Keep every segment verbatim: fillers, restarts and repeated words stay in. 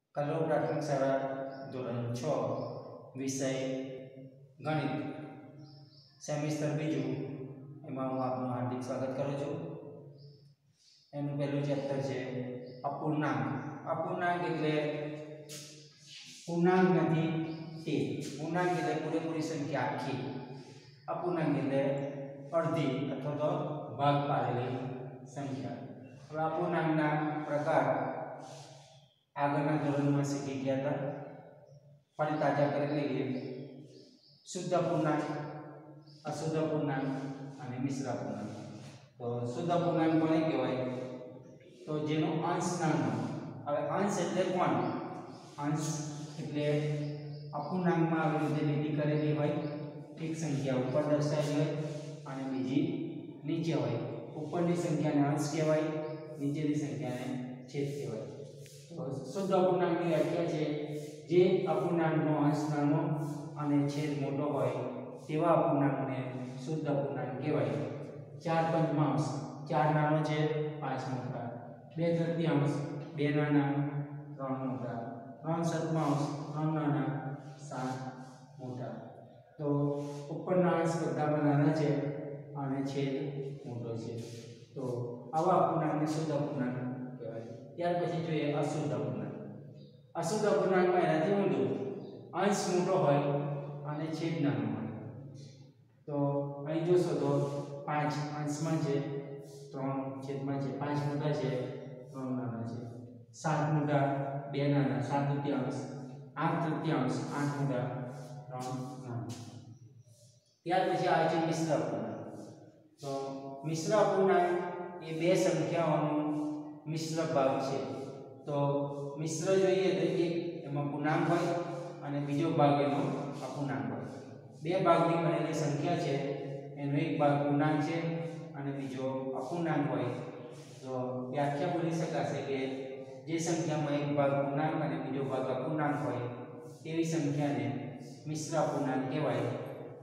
કલોલ પ્રાથમિક શાળા ધોરણ છ વિષય ગણિત સેમિસ્ટર બીજું એમાં હું આપનું હાર્દિક સ્વાગત કરું છું। એનું પહેલું ચેપ્ટર છે અપૂર્ણાંક। અપૂર્ણાંક એટલે પૂર્ણાંક નથી તે, પૂર્ણાંક એટલે પૂરેપૂરી સંખ્યા આખી, અપૂર્ણાંક એટલે અડધી અથવા તો ભાગ પાડેલી સંખ્યા। હવે અપૂર્ણાંકના પ્રકાર આગળના ધોરણમાં શીખી ગયા હતા, ફરી તાજા કરી લઈએ। શુદ્ધ અપૂર્ણાંક, અશુદ્ધ અપૂર્ણાંક અને મિશ્ર અપૂર્ણાંક। તો શુદ્ધ અપૂર્ણાંક કોને કહેવાય? તો જેનો અંશ નાનો। હવે અંશ એટલે કોણ? અંશ એટલે અપૂર્ણાંકમાં આવી રીતે લીટી કરેલી હોય, એક સંખ્યા ઉપર દર્શાવેલી હોય અને બીજી નીચે હોય। ઉપરની સંખ્યાને અંશ કહેવાય, નીચેની સંખ્યાને છેદ કહેવાય। તો શુદ્ધ અપૂર્ણાંકની વ્યાખ્યા છે જે અપૂર્ણાંકનો અંશ નાનો અને છેદ મોટો હોય તેવા અપૂર્ણાંકને શુદ્ધ અપૂર્ણાંક કહેવાય। ચાર પંચમાંશ, ચાર નાનો છે પાંચ મોટા, બે તૃતીયાંશ, બે નાના ત્રણ મોટા, ત્રણ સપ્તમાંશ, ત્રણ નાના સાત મોટા। તો ઉપરના અંશ બધામાં નાના છે અને છેદ મોટો છે, તો આવા અપૂર્ણાંકને શુદ્ધ અપૂર્ણાંક કહેવાય। ત્યાર પછી જોઈએ અશુદ્ધ અપૂર્ણાંક। અશુદ્ધ અપૂર્ણાંકમાં એનાથી ઊંધું, અંશ મોટો હોય અને છેદ નાનો હોય। તો અહીં જોશો તો પાંચ અંશમાં છે, ત્રણ છેદમાં છે, પાંચ મોટા છે, ત્રણ નાના છે, સાત મોટા, બે નાના, સાત તૃતીયાંશ, આઠ તૃતીયાંશ, આઠ મોટા, ત્રણ નાના। ત્યાર પછી આવે છે મિશ્ર અપૂર્ણાંક। તો મિશ્ર અપૂર્ણાંક એ બે સંખ્યાઓનો મિશ્ર ભાગ છે। તો મિશ્ર જોઈએ તો એક એમાં પૂર્ણાંક હોય અને બીજો ભાગ એનો અપૂર્ણાંક હોય। બે ભાગની બનેલી સંખ્યા છે, એનો એક ભાગ પૂર્ણાંક છે અને બીજો અપૂર્ણાંક હોય। તો વ્યાખ્યા બોલી શકાશે કે જે સંખ્યામાં એક ભાગ પૂર્ણાંક અને બીજો ભાગ અપૂર્ણાંક હોય તેવી સંખ્યાને મિશ્ર અપૂર્ણાંક કહેવાય।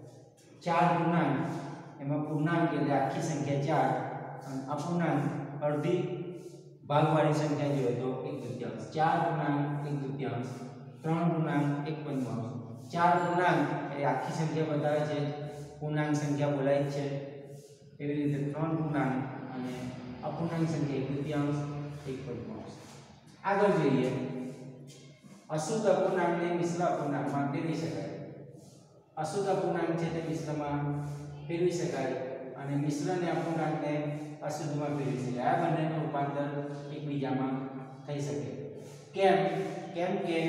ચાર પૂર્ણાંક, એમાં પૂર્ણાંક એટલે આખી સંખ્યા ચાર અને અપૂર્ણાંક અડધી ભાગવાળી સંખ્યા જોઈએ તો એક તૃતીયાંશ। ચાર પૂર્ણાંક એક તૃતીયાંશ, ત્રણ પૂર્ણાંક એક પંચમાંશ। ચાર પૂર્ણાંક એ આખી સંખ્યા બતાવે છે, પૂર્ણાંક સંખ્યા બોલાય છે, એવી રીતે ત્રણ પૂર્ણાંક અને અપૂર્ણાંક સંખ્યા એક તૃતીયાંશ એક પંચમાંશ। આગળ જોઈએ અશુદ્ધ અપૂર્ણાંકને મિશ્ર અપૂર્ણાંકમાં ફેરવી શકાય। અશુદ્ધ અપૂર્ણાંક છે તે મિશ્રમાં ફેરવી શકાય અને મિશ્રને અપૂર્ણાંકને અશુદ્ધમાં ફેરવી શકાય। આ બંનેનું રૂપાંતર એકબીજામાં થઈ શકે। કેમ? કેમ કે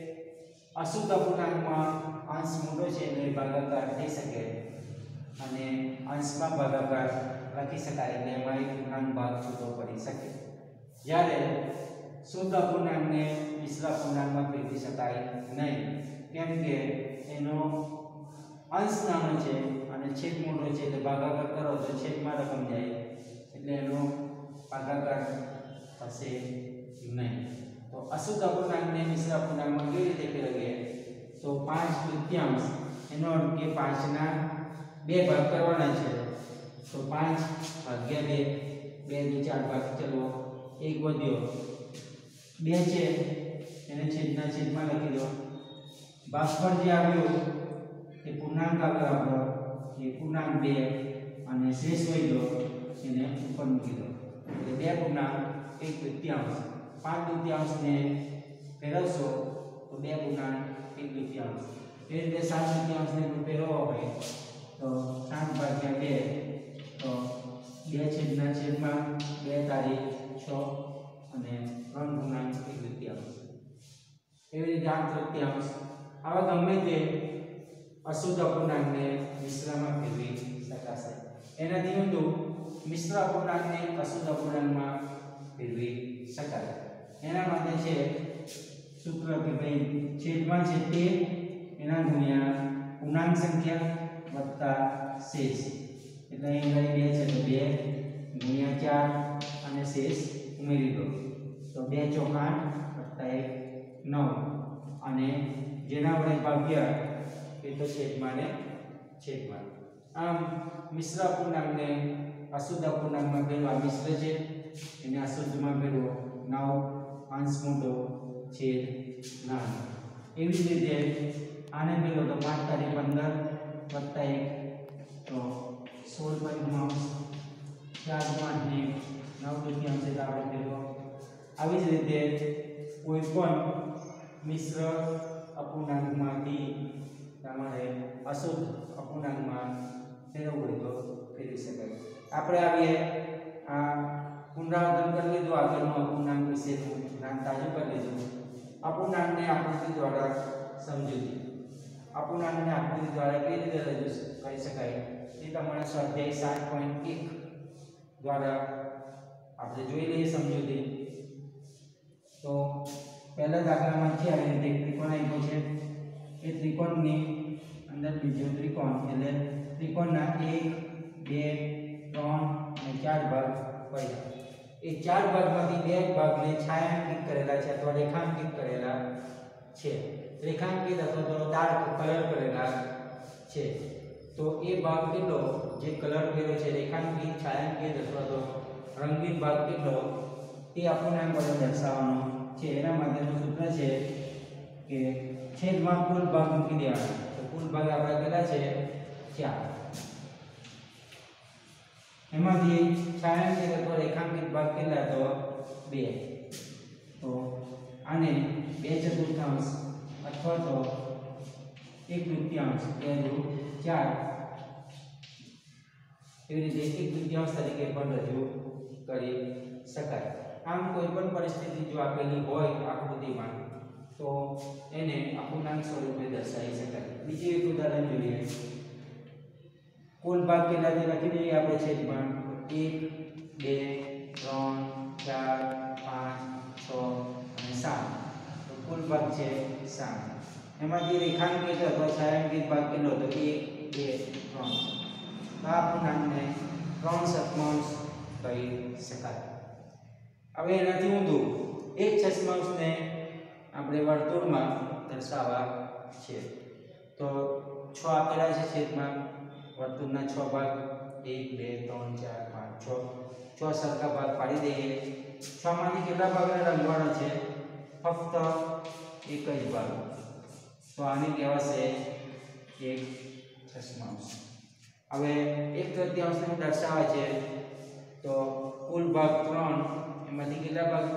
અશુદ્ધ અપૂર્ણાંકમાં અંશ મોટો છે એટલે ભાગાકાર થઈ શકે અને અંશમાં ભાગાકાર લખી શકાય એટલે એમાં એક પૂર્ણાંક ભાગ છૂટો પડી શકે। જ્યારે શુદ્ધ અપૂર્ણાંકને મિશ્ર અપૂર્ણાંકમાં ફેરવી શકાય નહીં, કેમ કે એનો અંશ નાનો છે અને છેદ મોટો છે એટલે ભાગાકાર કરો તો છેદમાં રકમ જાય એટલે એનો ભાગાકાર થશે નહીં। તો અશુદ્ધ અપૂર્ણાંકને મિશ્ર અપૂર્ણાંકમાં કેવી રીતે ફેરવીએ? તો પાંચ તૃતીયાંશ, એનો અર્થ કે પાંચના બે ભાગ કરવાના છે, તો પાંચ ભાગ્યા બે, બે ને ચાર ભાગ, ચલો એક વધ્યો, બે છે એને છેદના છેદમાં લખી દો, ભાગફળ જે આવ્યું એ પૂર્ણાંક આગળ આપણો એ પૂર્ણાંક બે અને શેષ વધ્યો એને ઉપર મૂકી દો એટલે બે પૂર્ણાંક એક તૃતીયાંશ। પાંચ તૃતીયાંશને ફેરવશો તો બે પૂર્ણાંક એક તૃતીયાંશ। એ રીતે સાત તૃતીયાંશને ફેરવવો હોય તો સાત ભાગ્યા બે, તો બે છેદના છેદમાં બે તારીખ છ અને ત્રણ પૂર્ણાંક એક તૃતીયાંશ। એવી રીતે આઠ તૃતીયાંશ। આવા ગમે તે અશુદ્ધ અપૂર્ણાંકને મિશ્રમાં ફેરવી શકાશે। એનાથી ઊંધું મિશ્ર અપૂર્ણાંકને અશુદ્ધ અપૂર્ણાંકમાં ફેરવી શકાય। એના માટે છે સૂત્ર કે ભાઈ છેદમાં છે તે એના ગુણ્યા પૂર્ણાંક સંખ્યા વત્તા શેષ, એટલે અહીં ગઈ બે છે તો બે ગુણ્યા ચાર અને શેષ ઉમેરી દો તો બે ચોક આઠ વત્તા એક નવ અને જેના વડે ભાગ્યા એ તો છેદમાં ને છેદમાં। આમ મિશ્ર અપૂર્ણાંકને અશુદ્ધ અપૂર્ણાંકમાં ફેરવા, મિશ્ર છે એને અશુદ્ધમાં ફેરવો, નવ અંશ મોટો છેદ નાનો. એવી જ રીતે આને મેળવો તો પાંચ તારી પંદર વત્તા એક તો સોળ પંચાવન ચાર પાંચ ને નવ દુત્યાંશ એટલે આપણે મેળવો. આવી જ રીતે કોઈ પણ મિશ્ર અપૂર્ણાંકમાંથી તમારે અશુદ્ધ અપૂર્ણાંકમાં ફેરવવું હોય તો ફેરવી શકાય. આપણે આવીએ આ પુનરાવર્તન કરી લીધું, આગળનું અપૂર્ણાંક વિશેનું જ્ઞાન તાજું કરી લીધું. અપૂર્ણાંકને આકૃતિ દ્વારા સમજૂતી. અપૂર્ણાંકને આકૃતિ દ્વારા કેવી રીતે રજૂ કરી શકાય એ તમારે સ્વાધ્યાય સાત પોઈન્ટ એક દ્વારા આપણે જોઈ લઈએ સમજૂતી. તો પહેલા દાખલામાંથી આવી રીતે એક ત્રિકોણ આપ્યો છે. એ ત્રિકોણની અંદર બીજો ત્રિકોણ એટલે ત્રિકોણના એક બે ત્રણ અને ચાર ભાગ પડ્યા. એ ચાર ભાગમાંથી બે ભાગને છાયાંકિત કરેલા છે અથવા રેખાંકિત કરેલા છે. રેખાંકિત અથવા તો ડાર્ક કલર કરેલા છે. તો એ ભાગ કેટલો જે કલર કર્યો છે રેખાંકિત છાયાંકિત અથવા તો રંગીન ભાગ કેટલો તે અપૂર્ણાંક વડે દર્શાવવાનો છે. એના માટેનું સૂત્ર છે કે છેદમાં કુલ ભાગ મૂકી દેવાના. તો કુલ ભાગ આપણા કેટલા છે ચાર. એમાંથી છાયાંકિત અથવા રેખાંકિત ભાગ કેટલા તો બે. તો આને બે ચતુર્થાંશ અથવા તો એક તૃતીયાંશ બે દુ ચાર એવી રીતે એક તૃતીયાંશ તરીકે પણ રજૂ કરી શકાય. આમ કોઈ પણ પરિસ્થિતિ જો આપેલી હોય આકૃતિમાં તો એને અપૂર્ણાંક સ્વરૂપે દર્શાવી શકાય. બીજું એક ઉદાહરણ જોઈએ. કુલ ભાગ કેટલા છે લખી દઈએ આપણે છેદમાં એક બે ત્રણ ચાર પાંચ છ અને સાત. તો કુલ ભાગ છે સાત. એમાંથી રેખાંકિત અથવા છાયાંકિત ભાગ કેટલો તો એક બે ત્રણ. આ અપૂર્ણાંકને ત્રણ સપ્તમાંશ કહી શકાય. હવે એનાથી ઊંધું એક છસ્માંશને આપણે વર્તુળમાં દર્શાવવા છે. તો છ આપેલા છે છેદમાં વર્તુળના છ ભાગ એક બે ત્રણ ચાર પાંચ છ. છ સરખા ભાગ પાડી દઈએ. છ માંથી કેટલા ભાગને રંગવાના છે ફક્ત એક જ ભાગ. તો આને કહેવાશે એક છસ્માંશ. હવે એક તૃતીયાંશને દર્શાવે છે તો કુલ ભાગ ત્રણ એમાંથી કેટલા ભાગ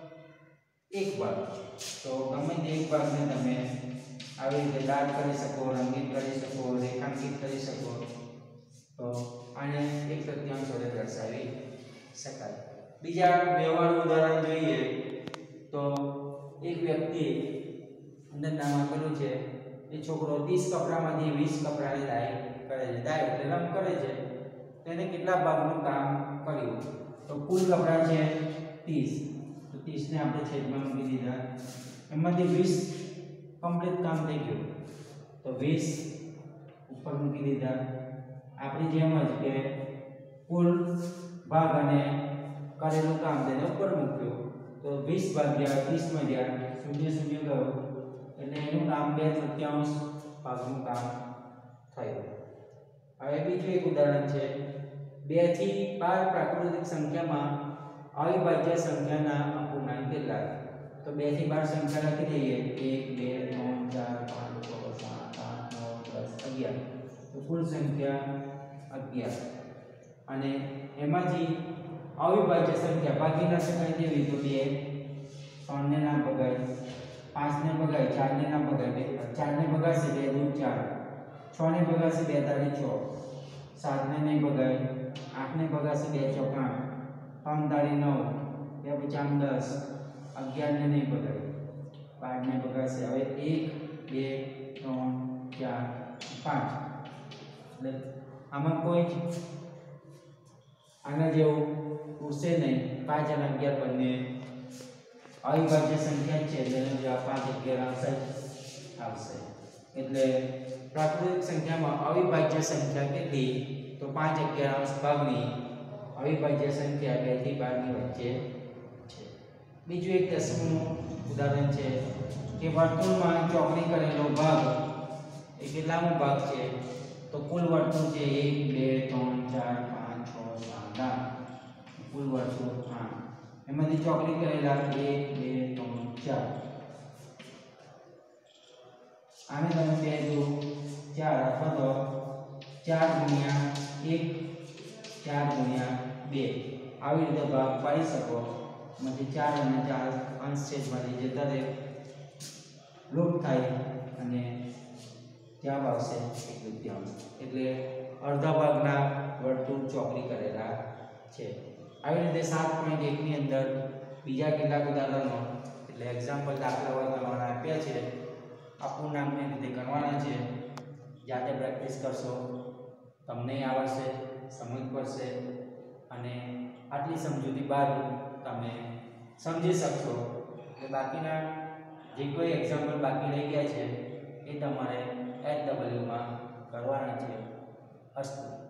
એક ભાગ. તો ગમે તે એક ભાગને તમે આવી રીતે ડાર્ક કરી શકો, રંગીન કરી શકો, રેખાંકિત કરી શકો. તો આને એક તૃતીયાંશ વડે દર્શાવી શકાય. બીજા વ્યવહારુ ઉદાહરણ જોઈએ તો એક વ્યક્તિ અંદર નામ આપેલું છે. એ છોકરો ત્રીસ કપડામાંથી વીસ કપડાને ડાય કરે છે. ડાય એટલે રંગ કરે છે. તેને કેટલા ભાગનું કામ કર્યું તો કુલ કપડા છે ત્રીસ. તો ત્રીસ ને આપણે છેદમાં મૂકી દીધા. એમાંથી વીસ કમ્પ્લીટ કામ થઈ ગયું તો વીસ ઉપર મૂકી દીધા. આપણી જેમ જ કે કુલ ભાગ અને કરેલું કામ તેને ઉપર મૂક્યું તો વીસ ભાગ્યા ત્રીસ માં ગયા શૂન્ય શૂન્ય ગયો એટલે એનું કામ બે તૃતીયાંશ ભાગનું કામ થયું. હવે બીજું એક ઉદાહરણ છે. બે થી બાર પ્રાકૃતિક સંખ્યામાં અવિભાજ્ય સંખ્યાના અપૂર્ણાંક કેટલા. તો બે થી બાર સંખ્યા લખી દઈએ એક બે ત્રણ ચાર પાંચ છ સાત આઠ નવ દસ અગિયાર. તો કુલ સંખ્યા અગિયાર. અને એમાંથી અવિભાજ્ય સંખ્યા બાકી ના શકાય તેવી તો બે ત્રણ ને ના ભગાય, પાંચ ને ભગાય, ચાર ને ના ભગાય, ચાર ને ભગાશે બે દુ ચાર, છ ને ભગાશે બે તારી છ, સાત ને નહીં ભગાય, આઠ ને ભગાશે બે ચોક આઠ, ત્રણ તારી નવ, બે પચાસ દસ, અગિયાર ને નહીં ભગાય, બાર ને ભગાશે. હવે એક બે ત્રણ ચાર પાંચ એટલે આમાં કોઈ આના જેવું પૂછશે નહીં. પાંચ અને અગિયાર બંને અવિભાજ્ય સંખ્યા છે જેનો જવાબ પાંચ અગિયાર આવશે આવશે. એટલે પ્રાકૃતિક સંખ્યામાં અવિભાજ્ય સંખ્યા કેટલી તો પાંચ અગિયાર ભાગની અવિભાજ્ય સંખ્યા બે થી બાર ની વચ્ચે છે. બીજું એક દસમું ઉદાહરણ છે કે વર્તુળમાં ચોકડી કરેલો ભાગ એ કેટલામો ભાગ છે તો કુલ વર્તુળ છે એક બે ત્રણ ચાર પાંચ છ સાત આઠ. કુલ વર્તુળ આઠ. એમાંથી ચોકડી કરેલા એક બે ત્રણ ચાર આને તમે બે દુ ચાર અથવા તો ચાર ગુણ્યા એક ચાર ગુણ્યા બે આવી રીતે ભાગ પાડી શકો. માંથી ચાર અને ચાર અંશ છેદમાંથી જતા રહે લુપ્ત થાય અને જવાબ આવશે એક તૃતીયાંશ. એટલે અડધા ભાગના વર્તુળ ચોકડી કરેલા છે. આવી રીતે સાત પોઈન્ટ એક ની અંદર બીજા કેટલાક ઉદાહરણો એટલે એક્ઝામ્પલ દાખલાઓ તમારા આપ્યા છે. અપૂર્ણાંકની રીતે કરવાના છે. જાતે પ્રેક્ટિસ કરશો તમને આવડશે, સમજ પડશે અને આટલી સમજૂતી બાદ તમે સમજી શકશો કે બાકીના જે કોઈ એક્ઝામ્પલ બાકી રહી ગયા છે એ તમારે એચ ડબલ્યુમાં કરવાના છે. અસ્તુ.